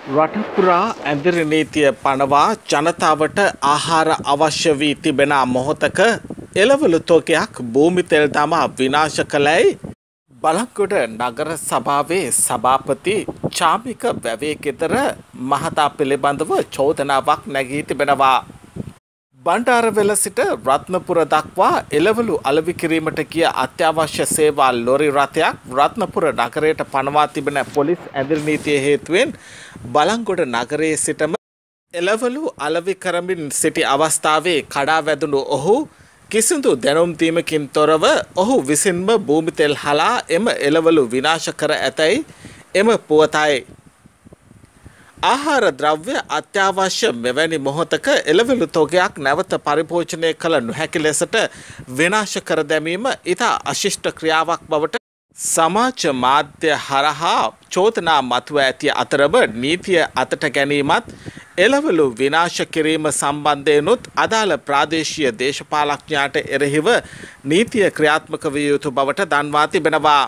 රට පුරා ඇඳිරි නීතිය පනවා ජනතාවට ආහාර අවශ්‍ය වී තිබෙන මොහොතක එළවලු තොගයක් භූමි තෙල් දමා විනාශ කළයි බලංගොඩ නගර සභාවේ සභාපති චාමික වැවේගෙදර මහතා පිළිබඳව චෝදනාවක් නැගී තිබෙනවා. බණ්ඩාරවෙල සිට රත්නපුර දක්වා එළවලු අලෙවි කිරීමට ගිය අත්‍යවශ්‍ය සේවා ලොරි රථයක් රත්නපුර නගරයට පනවා තිබෙන පොලිස් ඇඳිරි නීතිය හේතුවෙන් බලංගොඩ නගරයේ සිටම එළවලු අලෙවි කරමින් සිටි අවස්ථාවේ කඩා වැදුණු ඔහු කිසිදු දැනුම් දීමකින් තොරව ඔහු විසින්ම භූමි තෙල් හලා එම එළවලු විනාශ කර ඇතැයි එම පුවතයි. ආහාර ද්‍රව්‍ය අත්‍යවශ්‍ය මෙවැනි මොහොතක එළවලු තොගයක් නැවත පරිභෝජනය කළ නොහැකි ලෙසට විනාශ කර දැමීම ඉතා අශිෂ්ට ක්‍රියාවක් බවට සමාජ මාධ්‍ය හරහා චෝදනා මතුව ඇති අතරම නීතිය අතට ගැනීමත් එළවලු විනාශ කිරීම සම්බන්ධයෙන්ුත් අදාළ ප්‍රාදේශීය දේශපාලඥයාට එරෙහිව නීතිය ක්‍රියාත්මක විය යුතු බවට දන්වා තිබෙනවා.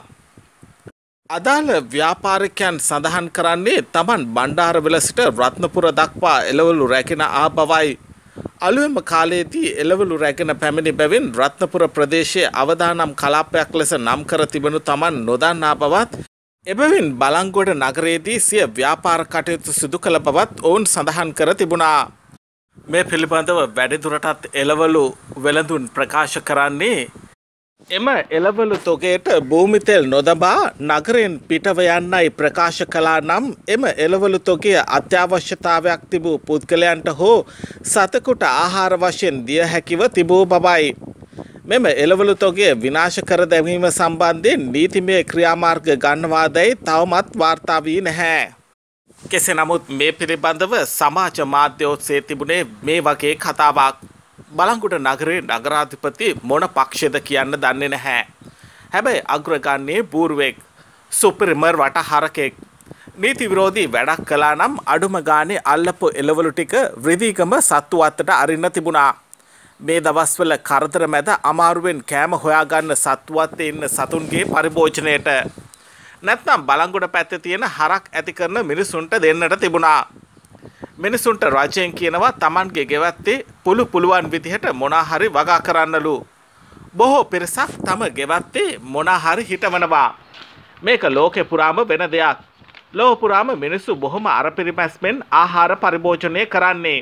අදාළ ව්‍යාපාරිකයන් සඳහන් කරන්නේ තමන් බණ්ඩාරවෙල සිට රත්නපුර දක්වා එළවලු රැගෙන ආ බවයි. අලුයම කාලයේදී එළවලු රැගෙන පැමිණි බැවින් රත්නපුර ප්‍රදේශයේ අවදානම් කලාපයක් ලෙස නම් කර තිබෙනු තමන් නොදන්නා බවත් එබැවින් බලංගොඩ නගරයේදී සිය ව්‍යාපාර කටයුතු සිදු කළ බවත් ඔවුන් සඳහන් කර තිබුණා. මේ පිළිබඳව වැඩිදුරටත් එළවලු වෙළඳුන් ප්‍රකාශ කරන්නේ එම එළවලු තොගයට භූමි තෙල් නොදබා නගරයෙන් පිටව යන්නයි ප්‍රකාශ කළා නම් එම එළවලු තොගය අත්‍යවශ්‍යතාවයක් තිබූ පුද්ගලයන්ට හෝ සතෙකුට ආහාර වශයෙන් දිය හැකිව තිබූ බවයි. මෙම එළවලු තොගය විනාශ කර දැමීම සම්බන්ධයෙන් නීතිමය ක්‍රියාමාර්ග ගන්නවාදැයි තවමත් වාර්තා වී නැහැ. කෙසේ නමුත් මේ පිළිබඳව සමාජ මාධ්‍ය ඔස්සේ තිබුණේ මේ වගේ කතාවක්. බලංගොඩ නගරේ නගරාධිපති මොන පක්ෂද කියන්න දන්නේ නැහැ. හැබැයි අග්‍රගන්නේ බූරුවෙක්, සුපිරිම වටහරකෙක්. නීති විරෝධී වැඩක් කළා නම් අඩුම ගානේ අල්ලපු එළවලු ටික රිදීගම සත්තු අතට අරින්න තිබුණා. මේ දවස්වල කරදර මැද අමාරුවෙන් කෑම හොයාගන්න සත්තු අතේ ඉන්න සතුන්ගේ පරිභෝජනයට නැත්නම් බලංගොඩ පැත්තේ තියෙන හරක් ඇති කරන මිනිසුන්ට දෙන්නට තිබුණා. මිනිසුන්ට රජයෙන් කියනවා Tamanගේ ගෙවත්තේ පුළුවන් විදිහට මොනා හරි වගා කරන්නලු. බොහෝ පිරිසක් තම ගෙවත්තේ මොනා හරි හිටවනවා. මේක ලෝකේ පුරාම වෙන දෙයක්. ලෝක පුරාම මිනිස්සු බොහොම අරපිරිමැස්මෙන් ආහාර පරිභෝජනය කරන්නේ.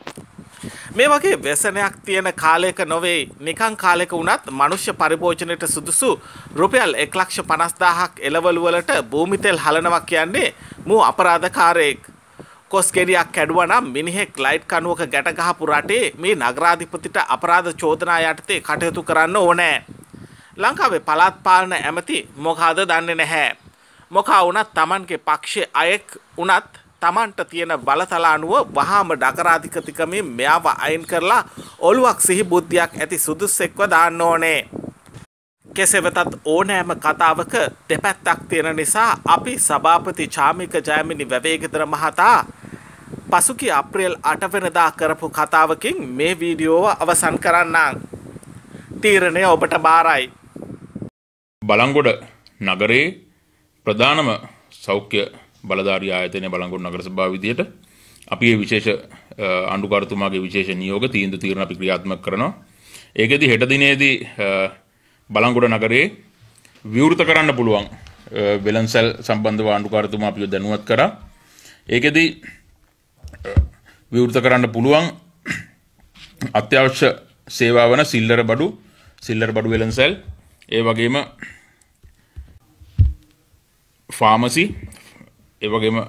මේ වගේ व्यසනයක් තියෙන කාලයක නොවේ නිකං කාලයක වුණත් මනුෂ්‍ය පරිභෝජනයට සුදුසු රුපියල් 1,50,000ක් එළවලු වලට භූමි තෙල් හලනවා කියන්නේ මූ අපරාධකාරයෙක්. කොස් ගෙඩියක් කැඩුවා නම් මිනිහෙක් ලයිට් කණුවක ගැට ගහපු රටේ මේ නගරාධිපතිට අපරාධ චෝදනා යටතේ කටයුතු කරන්න ඕනේ. ලංකාවේ පළාත් පාලන ඇමති මොකද දන්නේ නැහැ. මොකා වුණත් Tamanගේ පක්ෂයේ අයෙක් වුණත් Tamanට තියෙන බලතල අනුව වහාම නගරාධිපතිකමෙන් මෙයාව අයින් කරලා ඔළුවක් සිහි බුද්ධියක් ඇති සුදුස්සෙක්ව දාන්න ඕනේ. කෙසේ වෙතත් ඕනෑම කතාවක දෙපැත්තක් තියෙන නිසා අපි සභාපති චාමික ජයමිනි වැවේගෙදර මහතා පසුගිය අප්‍රේල් 8 වෙනිදා කරපු කතාවකින් මේ වීඩියෝව අවසන් කරන්නම්. තීරණය ඔබට බාරයි. බලංගොඩ නගරේ ප්‍රධානම සෞඛ්‍ය බලධාරී ආයතනය බලංගොඩ නගර සභාව විදියට අපි මේ විශේෂ ආණ්ඩුකාරතුමාගේ විශේෂ නියෝග තීරණ අපි ක්‍රියාත්මක කරනවා. ඒකෙදි හෙට දිනේදී බලංගොඩ නගරේ විවෘත කරන්න පුළුවන් වෙළඳසැල් සම්බන්ධව ආණ්ඩුකාරතුමා අපිව දැනුවත් කරා. ඒකෙදි විවෘත කරන්න පුළුවන් අත්‍යවශ්‍ය සේවා වන සිල්ලර බඩු වෙළඳසැල්, ඒ වගේම ෆාමසි, ඒ වගේම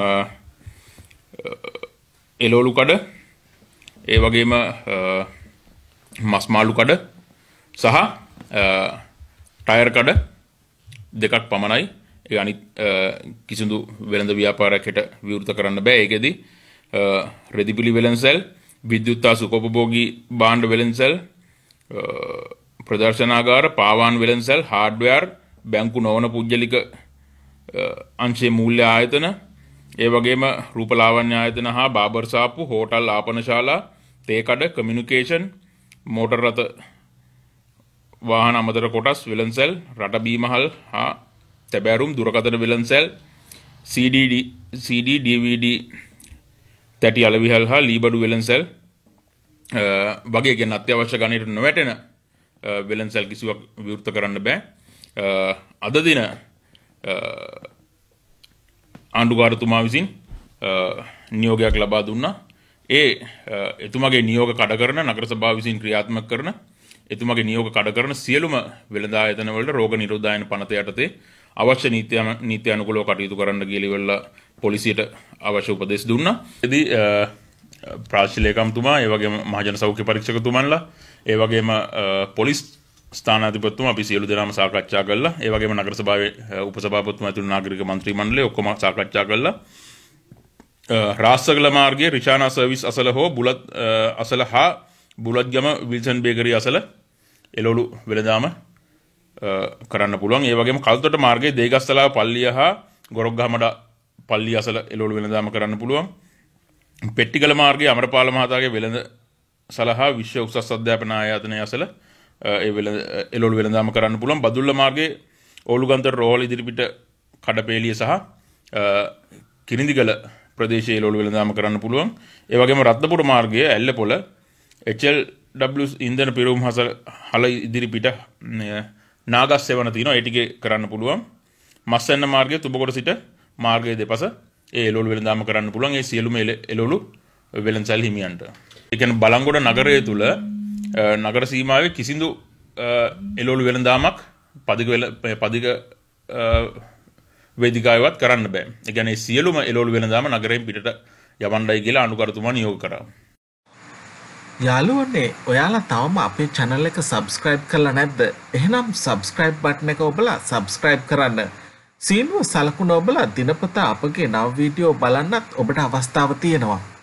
එළවලු කඩ, ඒ වගේම මස් මාළු කඩ සහ ටයර් කඩ දෙකක් පමණයි. ඒ අනිත් කිසිදු වෙළඳ ව්‍යාපාරයක් හෙට විවෘත කරන්න බෑ. ඒකෙදි රෙදිපිලි වෙළඳසැල්, විද්‍යුත් හා සුඛෝපභෝගී භාණ්ඩ වෙළඳසැල්, ප්‍රදර්ශනාගාර, පාවාන් වෙළඳසැල්, හાર્ඩ්වෙයාර්, බැංකු නොවන පුද්ගලික අංශයේ මූල්‍ය ආයතන, ඒ වගේම රූපලාවන්‍ය ආයතන හා බාබර් සාප්පු, හෝටල් ආපනශාලා, තේ කඩ, කමියුනිකේෂන්, මෝටර් රථ වාහන අමතර කොටස් වෙළඳසැල්, රට බීමහල් හා තැබෑරුම් දුරකථන වෙළඳසැල්, CD DVD තැටි අලවිහල් හා ලීබඩු වෙළඳසැල් වගේ කියන අත්‍යවශ්‍ය ගණයට නොවැටෙන වෙළඳසැල් කිසිවක් විවෘත කරන්න බෑ. අද දින ආණ්ඩුකාරතුමා විසින් නියෝගයක් ලබා දුන්නා. එතුමාගේ නියෝග කඩ කරන නගර සභාව විසින් ක්‍රියාත්මක කරන එතුමාගේ නියෝග කඩ කරන සියලුම වෙළඳ ආයතන වලට රෝග නිරෝධායන පනත යටතේ අවශ්‍ය නීති අනුකූලව කටයුතු කරන්න කියලා ඉවරලා පොලිසියට අවශ්‍ය උපදෙස් දුන්නා. එදී ප්‍රාදේශීය ලේකම්තුමා, ඒ වගේම මහජන සෞඛ්‍ය පරීක්ෂකතුමන්ලා, ඒ වගේම පොලිස් ස්ථානාධිපතිතුමා අපි සියලු දෙනාම සාකච්ඡා කළා. ඒ වගේම නගර සභාවේ උපසභාපතිතුමා ඇතුළු නාගරික මන්ත්‍රී මණ්ඩලය ඔක්කොම සාකච්ඡා කළා. රාස්සගල මාර්ගයේ රිෂානා සර්විස් අසල හෝ බුලත් අසල හා බුලත්ගම විල්සන් බේකරි අසල එළවලු වෙළඳාම කරන්න පුළුවන්. ඒ වගේම කල්තොට මාර්ගයේ දේගස්තලාව පල්ලිය හා ගොරොක්ගහමඩ පල්ලිය අසල එළවලු වෙළඳාම කරන්න පුළුවන්. පෙට්ටිගල මාර්ගයේ අමරපාල මහතාගේ වෙළඳ සලහා විශ්ව උසස් අධ්‍යාපන ආයතනය අසල එළවලු වෙළඳාම කරන්න පුළුවන්. බදුල්ල මාර්ගයේ ඕලුගන්තර රෝහල ඉදිරිපිට කඩපේලිය සහ කිරිඳිගල ප්‍රදේශයේ එළවලු වෙළඳාම කරන්න පුළුවන්. ඒ වගේම රත්නපුර මාර්ගයේ ඇල්ලපොළ HLW ඉන්ධන පිරවුම් හල ඉදිරිපිට නාගස් සෙවන තියෙනවා. ඒ ටිකේ කරන්න පුළුවන්. මස්සැන්න මාර්ගයේ තුබකොට සිට මාර්ගයේ දෙපස ඒ එළවලු වෙළඳාම කරන්න පුළුවන්. ඒ සියලුම එළවලු වෙළඳසැල් හිමියන්ට. ඒ කියන්නේ බලංගොඩ නගරය තුල නගර සීමාවේ කිසිදු එළවලු වෙළඳාමක් පදික වේදිකාවවත් කරන්න බෑ. ඒ කියන්නේ සියලුම එළවලු වෙළඳාම නගරයෙන් පිටට යවන්නයි කියලා අනුකරතුමා නියෝග කරා. යාළුවනේ, ඔයාලා තවම අපේ channel එක subscribe කරලා නැද්ද? එහෙනම් subscribe button එක ඔබලා subscribe කරන්න. සීනුව සලකුණ ඔබලා දිනපතා අපගේ නව වීඩියෝ බලන්නත් ඔබට අවස්ථාව තියෙනවා.